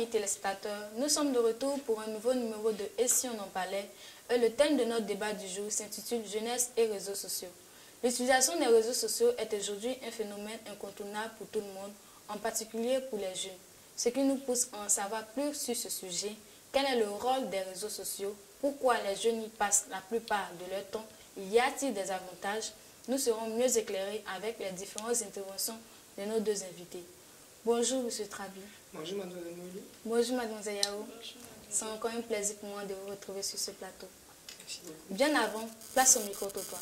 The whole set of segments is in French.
amis téléspectateurs, nous sommes de retour pour un nouveau numéro de Et si on en parlait. Et le thème de notre débat du jour s'intitule Jeunesse et réseaux sociaux. L'utilisation des réseaux sociaux est aujourd'hui un phénomène incontournable pour tout le monde, en particulier pour les jeunes. Ce qui nous pousse à en savoir plus sur ce sujet, quel est le rôle des réseaux sociaux, pourquoi les jeunes y passent la plupart de leur temps, y a-t-il des avantages? Nous serons mieux éclairés avec les différentes interventions de nos deux invités. Bonjour, M. Trabi. Bonjour, Mademoiselle Mouli. Bonjour, Mademoiselle Yao. C'est encore un plaisir pour moi de vous retrouver sur ce plateau. Merci beaucoup. Bien avant, place au micro-trottoir.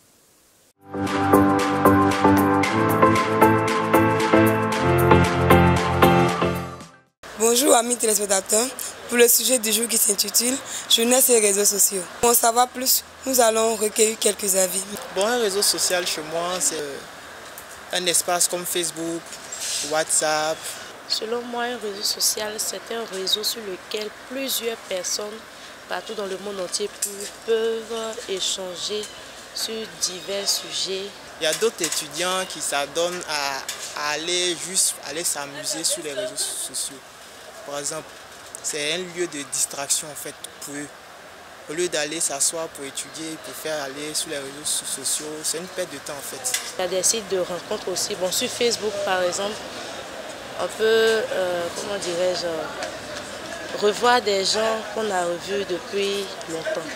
Bonjour amis téléspectateurs, pour le sujet du jour qui s'intitule Jeunesse et réseaux sociaux. Pour en savoir plus, nous allons recueillir quelques avis. Bon, un réseau social chez moi, c'est un espace comme Facebook, WhatsApp. Selon moi, un réseau social, c'est un réseau sur lequel plusieurs personnes partout dans le monde entier peuvent échanger sur divers sujets. Il y a d'autres étudiants qui s'adonnent à aller s'amuser sur les réseaux sociaux. Par exemple, c'est un lieu de distraction en fait pour eux. Au lieu d'aller s'asseoir pour étudier, ils préfèrent aller sur les réseaux sociaux. C'est une perte de temps en fait. Il y a des sites de rencontres aussi. Bon, sur Facebook par exemple, on peut, comment dirais-je, revoir des gens qu'on a revus depuis longtemps.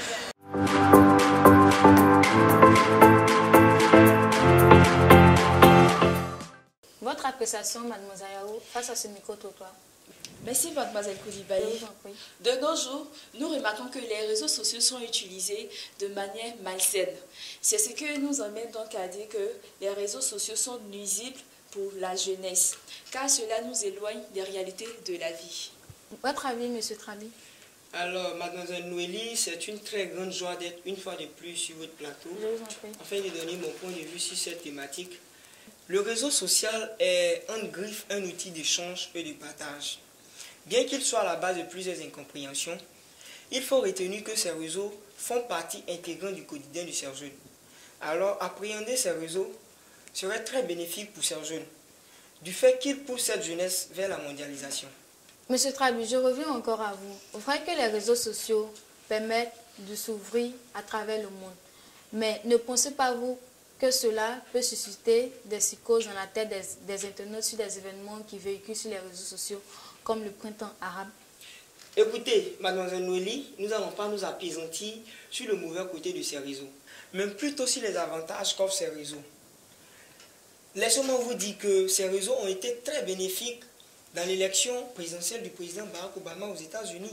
Votre appréciation, Mademoiselle Yao, face à ce micro-trottoir? Merci Mademoiselle Koulibaly. Je vous en prie. De nos jours, nous remarquons que les réseaux sociaux sont utilisés de manière malsaine. C'est ce que nous emmène donc à dire que les réseaux sociaux sont nuisibles pour la jeunesse, car cela nous éloigne des réalités de la vie. Votre avis, M. Trabi? Alors, Mademoiselle Noélie, c'est une très grande joie d'être une fois de plus sur votre plateau, Je vous en prie. afin de donner mon point de vue sur cette thématique. Le réseau social est en griffe un outil d'échange et de partage. Bien qu'il soit à la base de plusieurs incompréhensions, il faut retenir que ces réseaux font partie intégrante du quotidien de ces jeunes. Alors, appréhender ces réseaux serait très bénéfique pour ces jeunes, du fait qu'ils poussent cette jeunesse vers la mondialisation. Monsieur Trabi, je reviens encore à vous. Vous croyez que les réseaux sociaux permettent de s'ouvrir à travers le monde. Mais ne pensez pas vous que cela peut susciter des psychoses dans la tête des internautes sur des événements qui véhiculent sur les réseaux sociaux comme le printemps arabe? Écoutez, Mademoiselle Noélie, nous n'allons pas nous appesantir sur le mauvais côté de ces réseaux, mais plutôt sur les avantages qu'offrent ces réseaux. Laissez-moi vous dire que ces réseaux ont été très bénéfiques dans l'élection présidentielle du président Barack Obama aux États-Unis.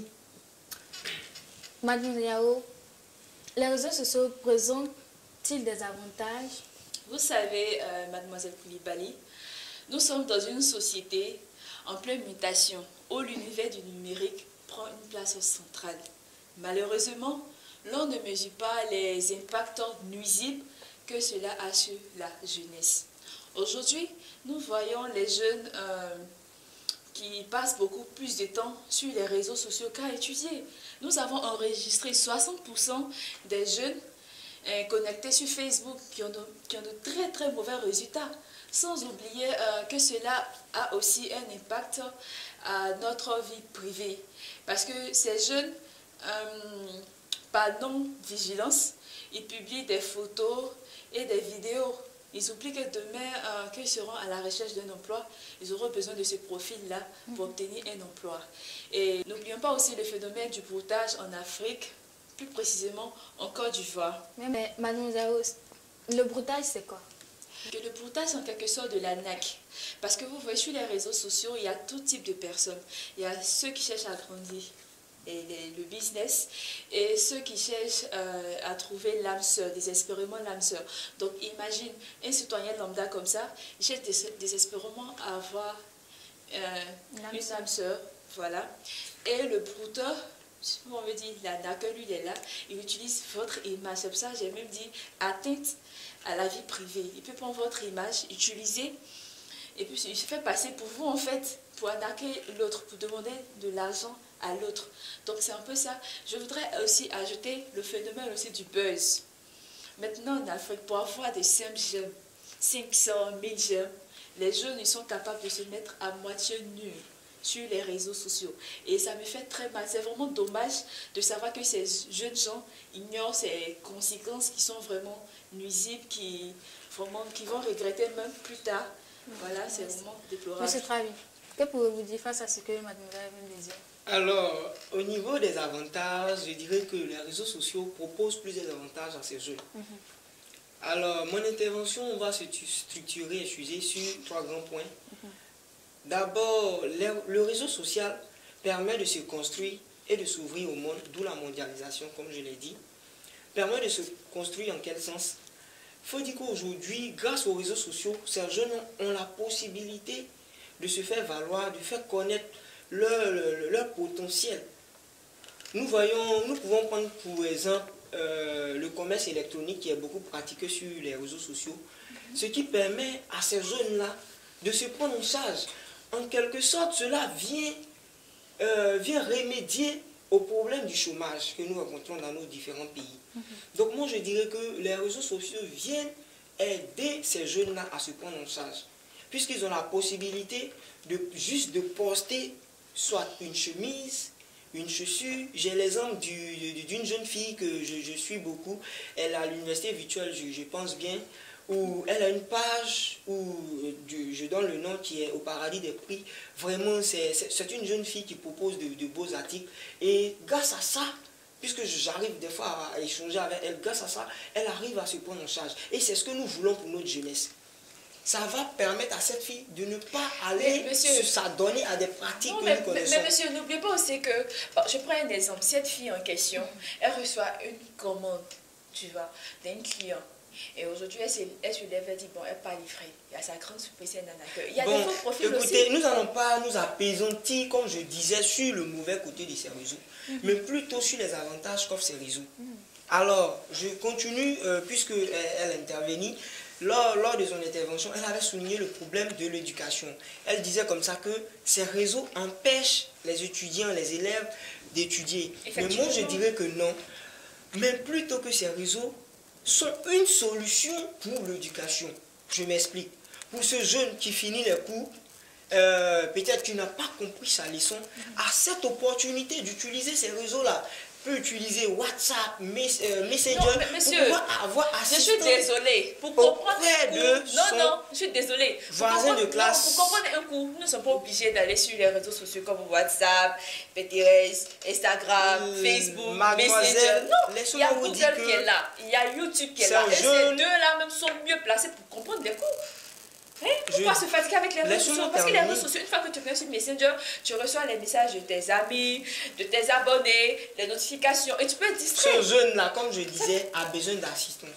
Madame Yao, les réseaux sociaux présentent-ils des avantages? Vous savez, Mademoiselle Koulibaly, nous sommes dans une société en pleine mutation où l'univers du numérique prend une place centrale. Malheureusement, l'on ne mesure pas les impacts nuisibles que cela a sur la jeunesse. Aujourd'hui, nous voyons les jeunes qui passent beaucoup plus de temps sur les réseaux sociaux qu'à étudier. Nous avons enregistré 60% des jeunes connectés sur Facebook qui ont de très très mauvais résultats. Sans oublier que cela a aussi un impact à notre vie privée. Parce que ces jeunes, par non-vigilance, ils publient des photos et des vidéos. Ils oublient que demain, qu'ils seront à la recherche d'un emploi, ils auront besoin de ce profil-là pour obtenir un emploi. Et n'oublions pas aussi le phénomène du broutage en Afrique, plus précisément en Côte d'Ivoire. Mais mademoiselle, le broutage, c'est quoi? Que le broutage, c'est en quelque sorte de l'arnaque. Parce que vous voyez, sur les réseaux sociaux, il y a tout type de personnes. Il y a ceux qui cherchent à grandir et le business, et ceux qui cherchent à trouver l'âme sœur, désespérément l'âme sœur. Donc imagine, un citoyen lambda comme ça, il cherche désespérément à avoir une âme sœur, voilà. Et le brouteur, on veut dire l'arnaqueur, lui, il est là, il utilise votre image. C'est pour ça que j'ai même dit atteinte à la vie privée. Il peut prendre votre image, utiliser, et puis il se fait passer pour vous en fait, pour arnaquer l'autre, pour demander de l'argent à l'autre. Donc c'est un peu ça. Je voudrais aussi ajouter le phénomène aussi du buzz. Maintenant en Afrique, pour avoir des 5 j'aime, 500, 1000 j'aime, les jeunes ils sont capables de se mettre à moitié nus sur les réseaux sociaux. Et ça me fait très mal. C'est vraiment dommage de savoir que ces jeunes gens ignorent ces conséquences qui sont vraiment nuisibles, qui vont regretter même plus tard. Voilà, c'est vraiment déplorable. Monsieur Travi, que pouvez-vous dire face à ce que mademoiselle vient de dire? Alors, au niveau des avantages, je dirais que les réseaux sociaux proposent plusieurs avantages à ces jeunes. Alors, mon intervention va se structurer, excusez, sur 3 grands points. D'abord, le réseau social permet de se construire et de s'ouvrir au monde, d'où la mondialisation, comme je l'ai dit. Permet de se construire en quel sens? Il faut dire qu'aujourd'hui, grâce aux réseaux sociaux, ces jeunes ont la possibilité de se faire valoir, de faire connaître leur potentiel. Nous pouvons prendre pour exemple le commerce électronique qui est beaucoup pratiqué sur les réseaux sociaux, ce qui permet à ces jeunes-là de se prendre en charge. En quelque sorte, cela vient remédier au problème du chômage que nous rencontrons dans nos différents pays. Donc moi je dirais que les réseaux sociaux viennent aider ces jeunes-là à se prendre en charge, puisqu'ils ont la possibilité juste de poster soit une chemise, une chaussure. J'ai l'exemple d'une jeune fille que je suis beaucoup, elle est à l'université virtuelle, je pense bien, où elle a une page où je donne le nom qui est au paradis des prix. Vraiment, c'est une jeune fille qui propose de beaux articles. Et grâce à ça, puisque j'arrive des fois à échanger avec elle, grâce à ça, elle arrive à se prendre en charge. Et c'est ce que nous voulons pour notre jeunesse. Ça va permettre à cette fille de ne pas aller s'adonner à des pratiques que nous connaissons. Mais monsieur, n'oubliez pas aussi que, je prends un exemple, cette fille en question, elle reçoit une commande, tu vois, d'un client. Et aujourd'hui, elle se lève, elle dit, bon, elle n'est pas livrée. Il y a sa grande surprise, elle n'en a que. Il y a des faux profils aussi. Écoutez, nous n'allons pas nous apaisantir, comme je disais, sur le mauvais côté de ces réseaux, mais plutôt sur les avantages qu'offrent ces réseaux. Alors, je continue, puisqu'elle intervenit. Lors de son intervention, elle avait souligné le problème de l'éducation. Elle disait comme ça que ces réseaux empêchent les étudiants, les élèves d'étudier. Mais moi, je dirais que non. Mais plutôt que ces réseaux sont une solution pour l'éducation. Je m'explique. Pour ce jeune qui finit les cours, peut-être qu'il n'a pas compris sa leçon, a cette opportunité d'utiliser ces réseaux-là. Peut utiliser WhatsApp, Messenger, monsieur, pour pouvoir avoir assistance. Je suis désolée. Pour comprendre un cours, non, je suis désolée. Voisin de classe. Pour comprendre un cours, nous ne sommes pas obligés d'aller sur les réseaux sociaux comme WhatsApp, Pinterest, Instagram, Facebook, Messenger. Non, il y a Google qui est là. Il y a YouTube qui est là. Et ces deux-là même sont mieux placés pour comprendre des cours. Pourquoi se fatiguer avec les réseaux sociaux? Parce que les réseaux sociaux, une fois que tu viens sur Messenger, tu reçois les messages de tes amis, de tes abonnés, les notifications, et tu peux être distrait. Ce jeune-là, comme je disais, a besoin d'assistance.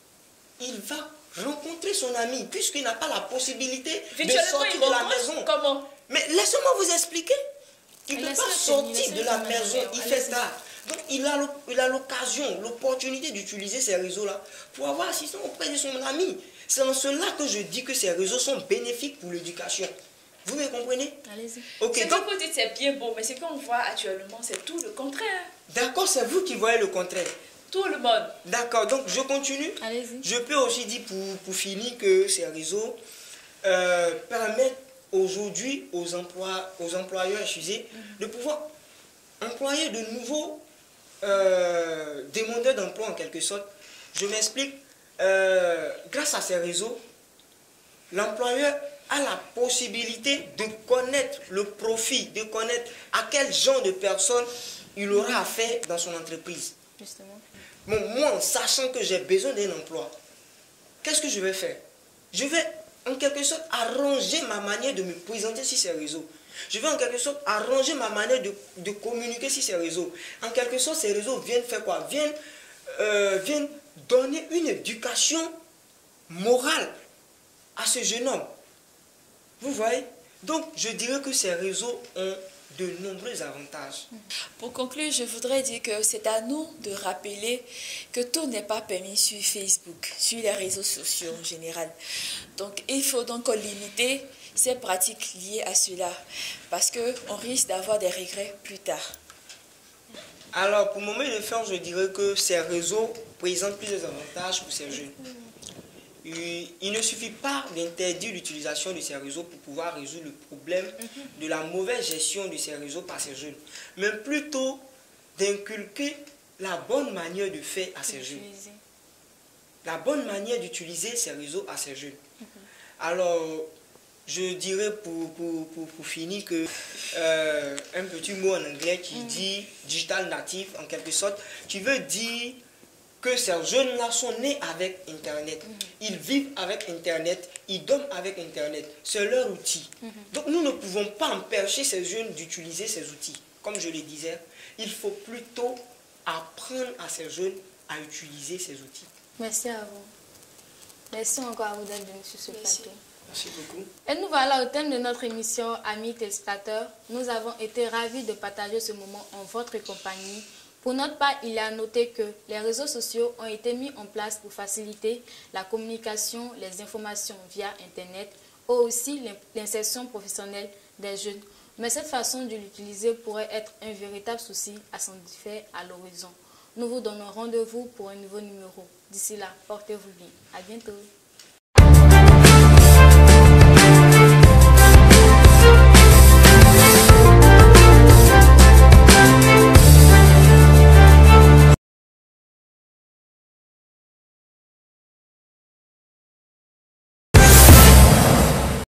Il va rencontrer son ami, puisqu'il n'a pas la possibilité de sortir de la maison. Comment? Mais laissez-moi vous expliquer. Il ne peut pas sortir de la maison, il fait ça. Donc il a l'occasion, l'opportunité d'utiliser ces réseaux-là pour avoir assistance auprès de son ami. C'est en cela que je dis que ces réseaux sont bénéfiques pour l'éducation. Vous me comprenez? Allez-y. Okay, c'est donc vous dites c'est bien beau, mais ce qu'on voit actuellement, c'est tout le contraire. D'accord, c'est vous qui voyez le contraire. Tout le monde. D'accord, donc je continue. Allez-y. Je peux aussi dire pour finir que ces réseaux permettent aujourd'hui aux employeurs de pouvoir employer de nouveaux demandeurs d'emploi en quelque sorte. Je m'explique. Grâce à ces réseaux, l'employeur a la possibilité de connaître le profit, de connaître à quel genre de personnes il aura affaire dans son entreprise. Justement. Bon, moi, en sachant que j'ai besoin d'un emploi, qu'est-ce que je vais faire? Je vais en quelque sorte arranger ma manière de me présenter sur ces réseaux. Je vais en quelque sorte arranger ma manière de communiquer sur ces réseaux. En quelque sorte, ces réseaux viennent faire quoi? Viennent donner une éducation morale à ce jeune homme. Vous voyez? Donc, je dirais que ces réseaux ont de nombreux avantages. Pour conclure, je voudrais dire que c'est à nous de rappeler que tout n'est pas permis sur Facebook, sur les réseaux sociaux en général. Donc, il faut donc limiter ces pratiques liées à cela, parce qu'on risque d'avoir des regrets plus tard. Alors, pour le moment de fin, je dirais que ces réseaux présentent plusieurs avantages pour ces jeunes. il ne suffit pas d'interdire l'utilisation de ces réseaux pour pouvoir résoudre le problème de la mauvaise gestion de ces réseaux par ces jeunes, mais plutôt d'inculquer la bonne manière de faire à ces jeunes. La bonne manière d'utiliser ces réseaux à ces jeunes. Alors, je dirais pour finir que un petit mot en anglais qui dit digital native en quelque sorte, qui veut dire que ces jeunes-là sont nés avec Internet. Ils vivent avec Internet, ils dorment avec Internet. C'est leur outil. Donc nous ne pouvons pas empêcher ces jeunes d'utiliser ces outils. Comme je le disais, il faut plutôt apprendre à ces jeunes à utiliser ces outils. Merci à vous. Merci encore à vous d'être venu sur ce plateau. Merci beaucoup. Et nous voilà au thème de notre émission, amis téléspectateurs. Nous avons été ravis de partager ce moment en votre compagnie. Pour notre part, il est à noter que les réseaux sociaux ont été mis en place pour faciliter la communication, les informations via Internet, ou aussi l'insertion professionnelle des jeunes. Mais cette façon de l'utiliser pourrait être un véritable souci à s'en défaire à l'horizon. Nous vous donnons rendez-vous pour un nouveau numéro. D'ici là, portez-vous bien. À bientôt.